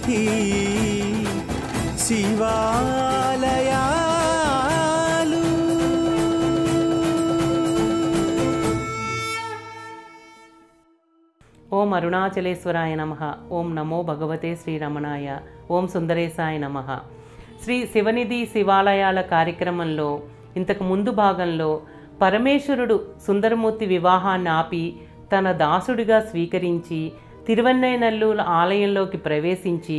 సన్నిధి శివాలయాలు. ఓం అరుణాచలేశ్వరాయ నమః. ఓం నమో భగవతే శ్రీరమణాయ. ఓం సుందరేశాయ నమః. శ్రీ శివనిధి శివాలయాల కార్యక్రమంలో ఇంతకు ముందు భాగంలో పరమేశ్వరుడు సుందరమూర్తి వివాహాన్ని ఆపి తన దాసుడిగా స్వీకరించి తిరువెన్నైనల్లూరు ఆలయంలోకి ప్రవేశించి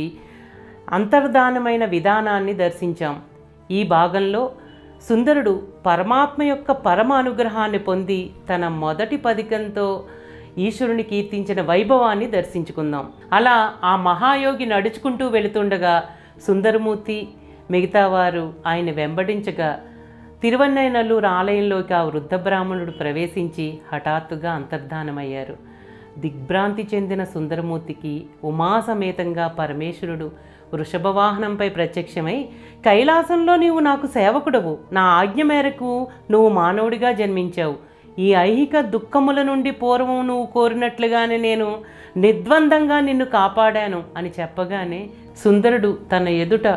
అంతర్ధానమైన విధానాన్ని దర్శించాం. ఈ భాగంలో సుందరుడు పరమాత్మ యొక్క పరమ అనుగ్రహాన్ని పొంది తన మొదటి పదికంతో ఈశ్వరుని కీర్తించిన వైభవాన్ని దర్శించుకుందాం. అలా ఆ మహాయోగి నడుచుకుంటూ వెళుతుండగా సుందరమూర్తి మిగతా వారు ఆయన వెంబడించగా తిరువెన్నైనల్లూరు ఆలయంలోకి ఆ వృద్ధ బ్రాహ్మణుడు ప్రవేశించి హఠాత్తుగా అంతర్ధానమయ్యారు. దిగ్భ్రాంతి చెందిన సుందరమూర్తికి ఉమాసమేతంగా పరమేశ్వరుడు వృషభవాహనంపై ప్రత్యక్షమై, కైలాసంలో నీవు నాకు సేవకుడవు, నా ఆజ్ఞ మేరకు నువ్వు మానవుడిగా జన్మించావు, ఈ ఐహిక దుఃఖముల నుండి పూర్వం నువ్వు కోరినట్లుగానే నేను నిర్ద్వందంగా నిన్ను కాపాడాను అని చెప్పగానే సుందరుడు తన ఎదుట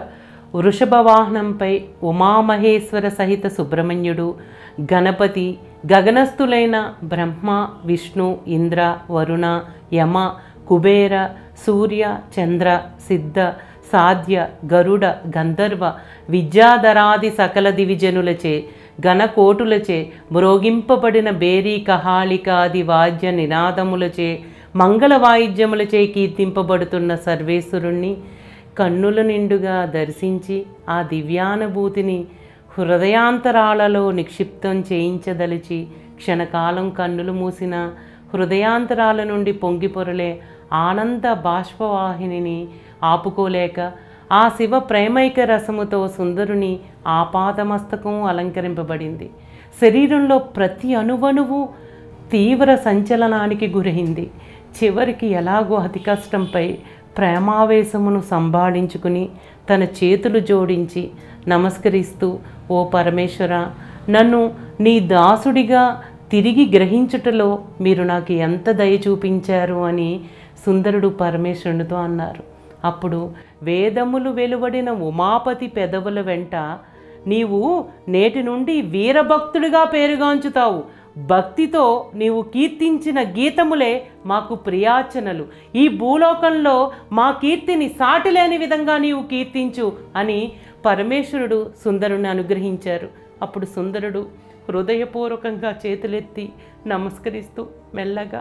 వృషభవాహనంపై ఉమామహేశ్వర సహిత సుబ్రహ్మణ్యుడు, గణపతి, గగనస్థులైన బ్రహ్మ, విష్ణు, ఇంద్ర, వరుణ, యమ, కుబేర, సూర్య, చంద్ర, సిద్ధ, సాధ్య, గరుడ, గంధర్వ, విద్యాధరాది సకల దివిజనులచే గణకోటులచే మ్రోగింపబడిన బేరీ కహాళికాది వాద్య నినాదములచే మంగళ వాయిద్యములచే కీర్తింపబడుతున్న సర్వేశ్వరుణ్ణి కన్నుల నిండుగా దర్శించి ఆ దివ్యానుభూతిని హృదయాంతరాలలో నిక్షిప్తం చేయించదలిచి క్షణకాలం కన్నులు మూసిన హృదయాంతరాల నుండి పొంగిపొరలే ఆనంద బాష్పవాహినిని ఆపుకోలేక ఆ శివ ప్రేమైక రసముతో సుందరుని ఆపాదమస్తకం అలంకరింపబడింది. శరీరంలో ప్రతి అణువణువు తీవ్ర సంచలనానికి గురైంది. చివరికి ఎలాగో అతి కష్టంపై ప్రేమావేశమును సంభాళించుకుని తన చేతులు జోడించి నమస్కరిస్తూ, ఓ పరమేశ్వర, నన్ను నీ దాసుడిగా తిరిగి గ్రహించుటలో మీరు నాకు ఎంత దయ చూపించారు అని సుందరుడు పరమేశ్వరునితో అన్నారు. అప్పుడు వేదములు వెలువడిన ఉమాపతి పెదవుల వెంట, నీవు నేటి నుండి వీరభక్తుడిగా పేరుగాంచుతావు, భక్తితో నీవు కీర్తించిన గీతములే మాకు ప్రియార్చనలు, ఈ భూలోకంలో మా కీర్తిని సాటిలేని విధంగా నీవు కీర్తించు అని పరమేశ్వరుడు సుందరుని అనుగ్రహించారు. అప్పుడు సుందరుడు హృదయపూర్వకంగా చేతులెత్తి నమస్కరిస్తూ మెల్లగా,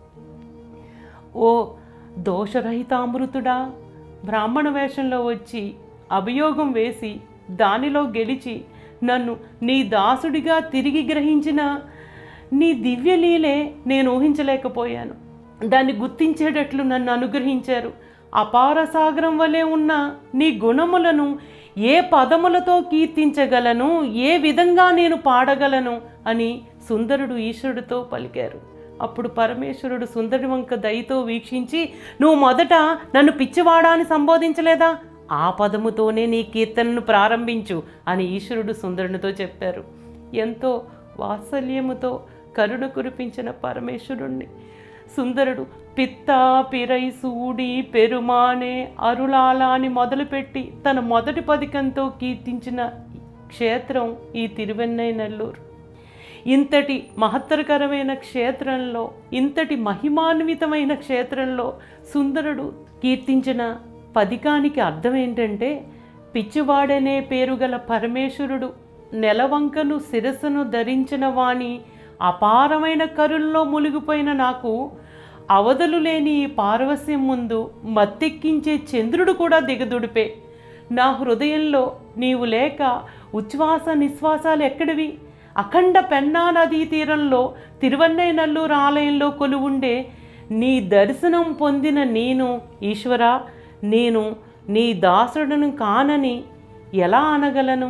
ఓ దోషరహితామృతుడా, బ్రాహ్మణ వేషంలో వచ్చి అభియోగం వేసి దానిలో గెలిచి నన్ను నీ దాసుడిగా తిరిగి గ్రహించిన నీ దివ్యలీలే నేను ఊహించలేకపోయాను. దాన్ని గుర్తించేటట్లు నన్ను అనుగ్రహించారు. అపార సాగరం వలె ఉన్న నీ గుణములను ఏ పదములతో కీర్తించగలను, ఏ విధంగా నేను పాడగలను అని సుందరుడు ఈశ్వరుడితో పలికారు. అప్పుడు పరమేశ్వరుడు సుందరుడి వంక దయతో వీక్షించి, నువ్వు మొదట నన్ను పిచ్చివాడా అని సంబోధించలేదా, ఆ పదముతోనే నీ కీర్తనను ప్రారంభించు అని ఈశ్వరుడు సుందరునితో చెప్పారు. ఎంతో వాత్సల్యముతో కరుణ కురిపించిన పరమేశ్వరుణ్ణి సుందరుడు పిత్తా పిరై సూడి పెరుమానే అరుళాలా అని మొదలుపెట్టి తన మొదటి పదికంతో కీర్తించిన క్షేత్రం ఈ తిరువెన్నైనల్లూరు. ఇంతటి మహత్తరకరమైన క్షేత్రంలో, ఇంతటి మహిమాన్వితమైన క్షేత్రంలో సుందరుడు కీర్తించిన పదికానికి అర్థం ఏంటంటే, పిచ్చివాడనే పేరు గల పరమేశ్వరుడు నెలవంకను శిరస్సును ధరించిన వాణి అపారమైన కరుల్లో మునిగిపోయిన నాకు అవధులు లేని ఈ పారవస్యం ముందు మత్తెక్కించే చంద్రుడు కూడా దిగదుడిపే. నా హృదయంలో నీవు లేక ఉచ్ఛ్వాస నిశ్వాసాలు ఎక్కడివి? అఖండ పెన్నా నదీ తీరంలో తిరువెన్నైనల్లూరు ఆలయంలో కొలువుండే నీ దర్శనం పొందిన నేను, ఈశ్వరా, నేను నీ దాసుడును కానని ఎలా అనగలను?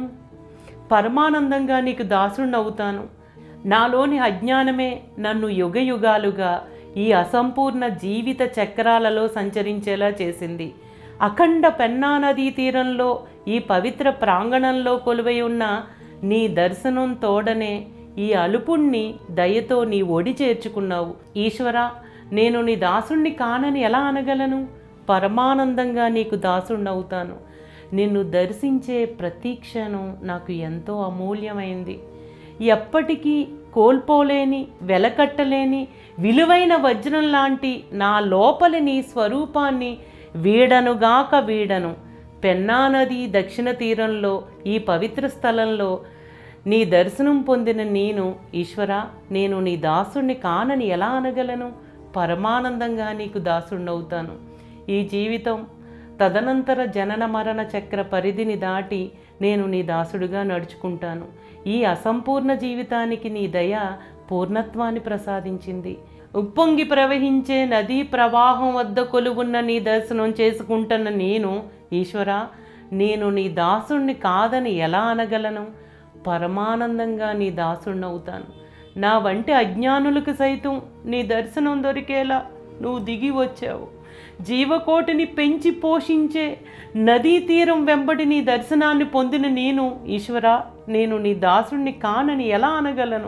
పరమానందంగా నీకు దాసుడిని అవుతాను. నాలోని అజ్ఞానమే నన్ను యుగయుగాలుగా ఈ అసంపూర్ణ జీవిత చక్రాలలో సంచరించేలా చేసింది. అఖండ పెన్నా నదీ తీరంలో ఈ పవిత్ర ప్రాంగణంలో కొలువై ఉన్న నీ దర్శనం తోడనే ఈ అలుపుణ్ణి దయతో నీ ఒడి చేర్చుకున్నావు. ఈశ్వరా, నేను నీ దాసుణ్ణి కానని ఎలా అనగలను? పరమానందంగా నీకు దాసుడినవుతాను. నిన్ను దర్శించే ప్రతి క్షణం నాకు ఎంతో అమూల్యమైంది. ఎప్పటికీ కోల్పోలేని, వెలకట్టలేని విలువైన వజ్రం లాంటి నా లోపలి నీ స్వరూపాన్ని వీడనుగాక వీడను. పెన్నా నది దక్షిణ తీరంలో ఈ పవిత్ర స్థలంలో నీ దర్శనం పొందిన నేను, ఈశ్వరా, నేను నీ దాసుడిని కానని ఎలా అనగలను? పరమానందంగా నీకు దాసుడినవుతాను. ఈ జీవితం తదనంతర జనన మరణ చక్ర పరిధిని దాటి నేను నీ దాసుడిగా నడుచుకుంటాను. ఈ అసంపూర్ణ జీవితానికి నీ దయ పూర్ణత్వాన్ని ప్రసాదించింది. ఉప్పొంగి ప్రవహించే నదీ ప్రవాహం వద్ద కొలువున్న నీ దర్శనం చేసుకుంటున్న నేను, ఈశ్వరా, నేను నీ దాసుడిని కాదని ఎలా అనగలను? పరమానందంగా నీ దాసుడినవుతాను. నా వంటి అజ్ఞానులకు సైతం నీ దర్శనం దొరికేలా నువ్వు దిగి వచ్చావు. జీవకోటిని పెంచి పోషించే నదీ తీరం వెంబడి నీ దర్శనాన్ని పొందిన నేను, ఈశ్వరా, నేను నీ దాసుడిని కానని ఎలా అనగలను?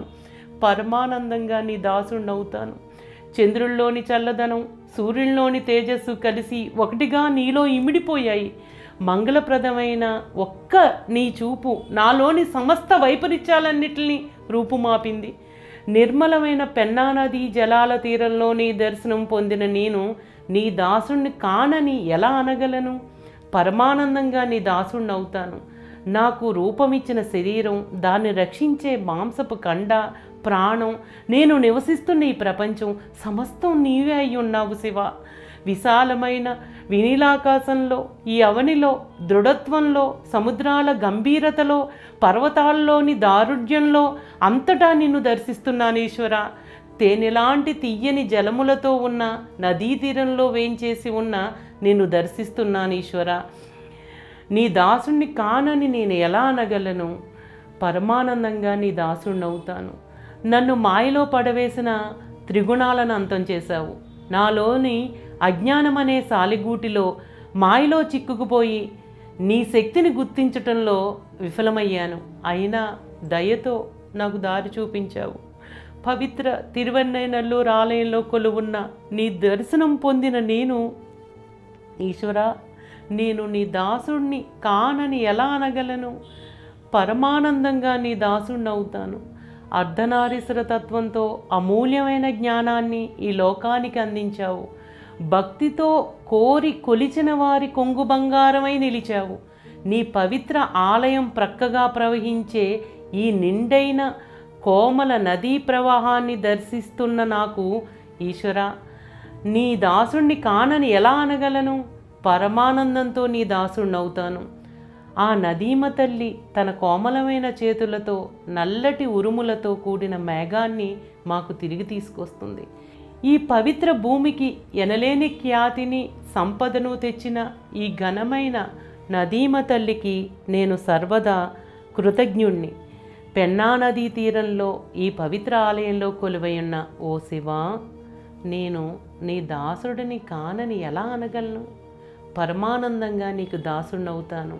పరమానందంగా నీ దాసుడినవుతాను. చంద్రుల్లోని చల్లదనం, సూర్యుల్లోని తేజస్సు కలిసి ఒకటిగా నీలో ఇమిడిపోయాయి. మంగళప్రదమైన ఒక్క నీ చూపు నాలోని సమస్త వైపరీత్యాలన్నిటినీ రూపుమాపింది. నిర్మలమైన పెన్నా నదీ జలాల తీరంలో నీ దర్శనం పొందిన నేను నీ దాసుడిని కానని ఎలా అనగలను? పరమానందంగా నీ దాసుడినవుతాను. నాకు రూపమిచ్చిన శరీరం, దాన్ని రక్షించే మాంసపు కండ, ప్రాణం, నేను నివసిస్తున్న ఈ ప్రపంచం సమస్తం నీవే అయి ఉన్నావు శివ. విశాలమైన వినీలాకాశంలో, ఈ అవనిలో, దృఢత్వంలో, సముద్రాల గంభీరతలో, పర్వతాల్లోని దారుఢ్యంలో అంతటా నిన్ను దర్శిస్తున్నాను ఈశ్వర. తేనెలాంటి తీయని జలములతో ఉన్న నదీ తీరంలో వేంచేసి ఉన్న నిన్ను దర్శిస్తున్నాను ఈశ్వర. నీ దాసుణ్ణి కానని నేను ఎలా అనగలను? పరమానందంగా నీ దాసుణ్ణవుతాను. నన్ను మాయలో పడవేసిన త్రిగుణాలను అంతం చేశావు. నాలోని అజ్ఞానమనే సాలిగూటిలో మాయలో చిక్కుకుపోయి నీ శక్తిని గుర్తించటంలో విఫలమయ్యాను. అయినా దయతో నాకు దారి చూపించావు. పవిత్ర తిరువెన్నైనల్లూరు ఆలయంలో కొలువున్న నీ దర్శనం పొందిన నేను, ఈశ్వరా, నేను నీ దాసుణ్ణి కానని ఎలా అనగలను? పరమానందంగా నీ దాసుణ్ణవుతాను. అర్ధనారీశ్వర తత్వంతో అమూల్యమైన జ్ఞానాన్ని ఈ లోకానికి అందించావు. భక్తితో కోరి కొలిచిన వారి కొంగు బంగారమై నిలిచావు. నీ పవిత్ర ఆలయం ప్రక్కగా ప్రవహించే ఈ నిండైన కోమల నదీ ప్రవాహాన్ని దర్శిస్తున్న నాకు, ఈశ్వరా, నీ దాసుణ్ణి కానని ఎలా అనగలను? పరమానందంతో నీ దాసుణ్ణవుతాను. ఆ నదీమ తల్లి తన కోమలమైన చేతులతో నల్లటి ఉరుములతో కూడిన మేఘాన్ని మాకు తిరిగి తీసుకొస్తుంది. ఈ పవిత్ర భూమికి ఎనలేని ఖ్యాతిని, సంపదను తెచ్చిన ఈ ఘనమైన నదీమ తల్లికి నేను సర్వదా కృతజ్ఞుణ్ణి. పెన్నా నదీ తీరంలో ఈ పవిత్ర ఆలయంలో కొలువై ఉన్న ఓ శివా, నేను నీ దాసుడిని కానని ఎలా అనగలను? పరమానందంగా నీకు దాసుడినవుతాను.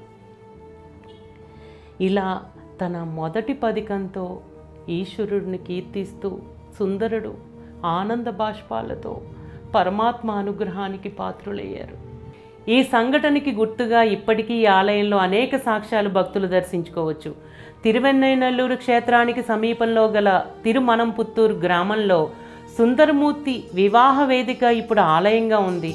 ఇలా తన మొదటి పదికంతో ఈశ్వరుడిని కీర్తిస్తూ సుందరుడు ఆనంద బాష్పాలతో పరమాత్మ అనుగ్రహానికి పాత్రులయ్యారు. ఈ సంఘటనకి గుర్తుగా ఇప్పటికీ ఈ ఆలయంలో అనేక సాక్ష్యాలు భక్తులు దర్శించుకోవచ్చు. తిరువెన్నైనల్లూరు క్షేత్రానికి సమీపంలో గల తిరుమనంపుత్తూరు గ్రామంలో సుందరమూర్తి వివాహ వేదిక ఇప్పుడు ఆలయంగా ఉంది.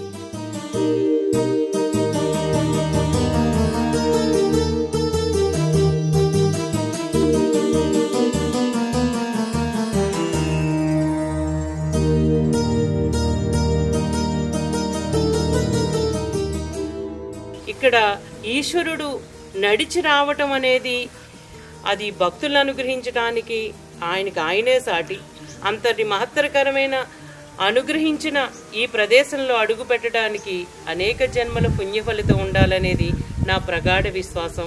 ఇక్కడ ఈశ్వరుడు నడిచి రావటం అనేది అది భక్తులను అనుగ్రహించడానికి ఆయనకి ఆయనే సాటి. అంతటి మహత్తరకరమైన అనుగ్రహించిన ఈ ప్రదేశంలో అడుగు పెట్టడానికి అనేక జన్మల పుణ్య ఫలితం ఉండాలనేది నా ప్రగాఢ విశ్వాసం.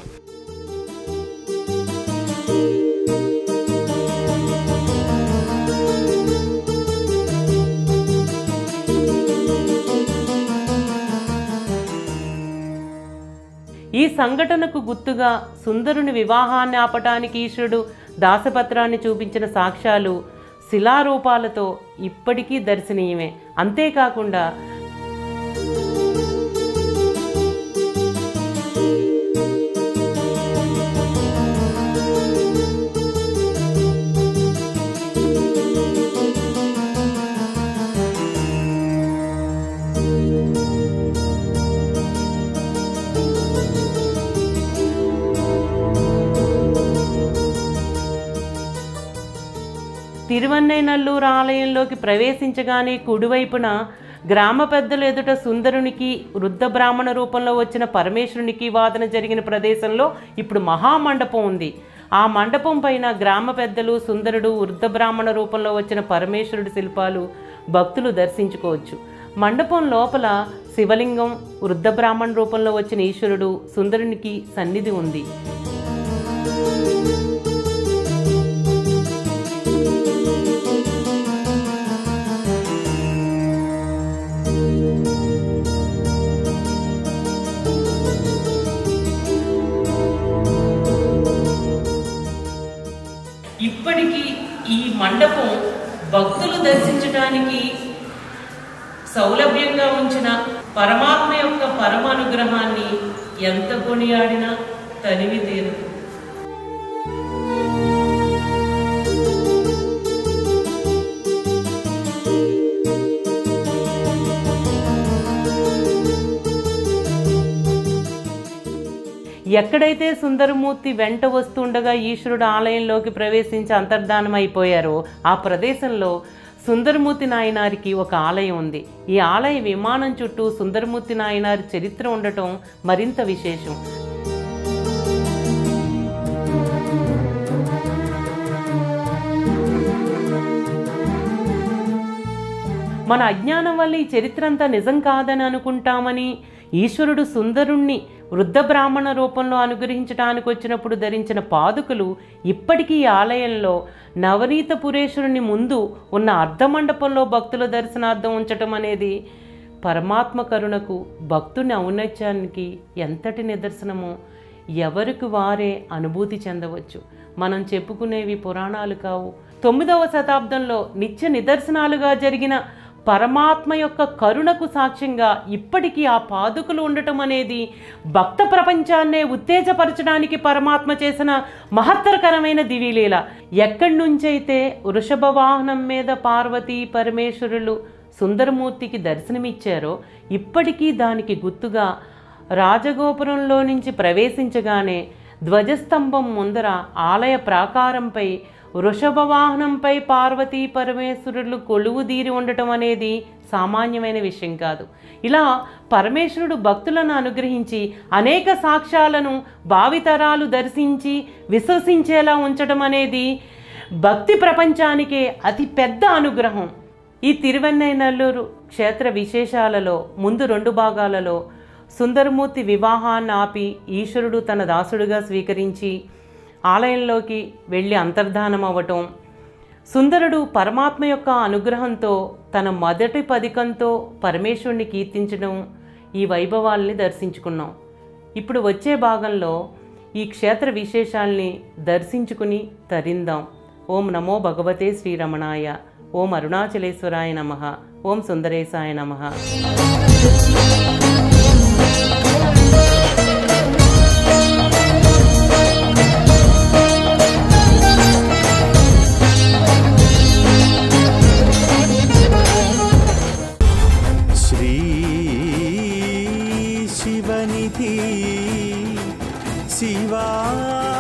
ఈ సంఘటనకు గుర్తుగా సుందరుని వివాహాన్ని ఆపటానికి ఈశ్వరుడు దాసపత్రాన్ని చూపించిన సాక్ష్యాలు శిలారూపాలతో ఇప్పటికీ దర్శనీయమే. అంతేకాకుండా తిరువన్నైనల్లూరు ఆలయంలోకి ప్రవేశించగానే కుడివైపున గ్రామ పెద్దలు ఎదుట సుందరునికి వృద్ధ బ్రాహ్మణ రూపంలో వచ్చిన పరమేశ్వరునికి వాదన జరిగిన ప్రదేశంలో ఇప్పుడు మహామండపం ఉంది. ఆ మండపం పైన గ్రామ పెద్దలు, సుందరుడు, వృద్ధ బ్రాహ్మణ రూపంలో వచ్చిన పరమేశ్వరుడి శిల్పాలు భక్తులు దర్శించుకోవచ్చు. మండపం లోపల శివలింగం, వృద్ధ బ్రాహ్మణ రూపంలో వచ్చిన ఈశ్వరుడు, సుందరునికి సన్నిధి ఉంది. ఇప్పటికీ ఈ మండపం భక్తులు దర్శించడానికి సౌలభ్యంగా ఉంచిన పరమాత్మ యొక్క పరమ అనుగ్రహాన్ని ఎంత కొనియాడినా తనివి తీరదు. ఎక్కడైతే సుందరమూర్తి వెంట వస్తుండగా ఈశ్వరుడు ఆలయంలోకి ప్రవేశించి అంతర్ధానం అయిపోయారో ఆ ప్రదేశంలో సుందరమూర్తి నాయనారికి ఒక ఆలయం ఉంది. ఈ ఆలయ విమానం చుట్టూ సుందరమూర్తి నాయనారి చరిత్ర ఉండటం మరింత విశేషం. మన అజ్ఞానం వల్ల ఈ చరిత్ర అంతా నిజం కాదని అనుకుంటామని ఈశ్వరుడు సుందరుణ్ణి వృద్ధ బ్రాహ్మణ రూపంలో అనుగ్రహించడానికి వచ్చినప్పుడు ధరించిన పాదుకలు ఇప్పటికీ ఈ ఆలయంలో నవనీతపురేశ్వరుని ముందు ఉన్న అర్ధమండపంలో భక్తుల దర్శనార్థం ఉంచటం అనేది పరమాత్మ కరుణకు, భక్తుని ఔన్నత్యానికి ఎంతటి నిదర్శనమో ఎవరికి వారే అనుభూతి చెందవచ్చు. మనం చెప్పుకునేవి పురాణాలు కావు. 9వ శతాబ్దంలో నిత్య నిదర్శనాలుగా జరిగిన పరమాత్మ యొక్క కరుణకు సాక్ష్యంగా ఇప్పటికీ ఆ పాదుకలు ఉండటం అనేది భక్త ప్రపంచాన్నే ఉత్తేజపరచడానికి పరమాత్మ చేసిన మహత్తరకరమైన దివిలీల. ఎక్కడి నుంచైతే వృషభ వాహనం మీద పార్వతీ పరమేశ్వరులు సుందరమూర్తికి దర్శనమిచ్చారో ఇప్పటికీ దానికి గుర్తుగా రాజగోపురంలో నుంచి ప్రవేశించగానే ధ్వజస్తంభం ముందర ఆలయ ప్రాకారంపై వృషభ వాహనంపై పార్వతీ పరమేశ్వరులు కొలువుదీరి ఉండటం అనేది సామాన్యమైన విషయం కాదు. ఇలా పరమేశ్వరుడు భక్తులను అనుగ్రహించి అనేక సాక్ష్యాలను భావితరాలు దర్శించి విశ్వసించేలా ఉంచడం అనేది భక్తి ప్రపంచానికే అతి పెద్ద అనుగ్రహం. ఈ తిరువెన్నైనల్లూరు క్షేత్ర విశేషాలలో ముందు 2 భాగాలలో సుందరమూర్తి వివాహాన్ని ఆపి ఈశ్వరుడు తన దాసుడుగా స్వీకరించి ఆలయంలోకి వెళ్ళి అంతర్ధానం అవ్వటం, సుందరుడు పరమాత్మ యొక్క అనుగ్రహంతో తన మొదటి పదికంతో పరమేశ్వరుని కీర్తించడం, ఈ వైభవాల్ని దర్శించుకున్నాం. ఇప్పుడు వచ్చే భాగంలో ఈ క్షేత్ర విశేషాల్ని దర్శించుకుని తరిందాం. ఓం నమో భగవతే శ్రీరమణాయ. ఓం అరుణాచలేశ్వరాయ నమః. ఓం సుందరేశాయ నమః. शिवनिधि शिवा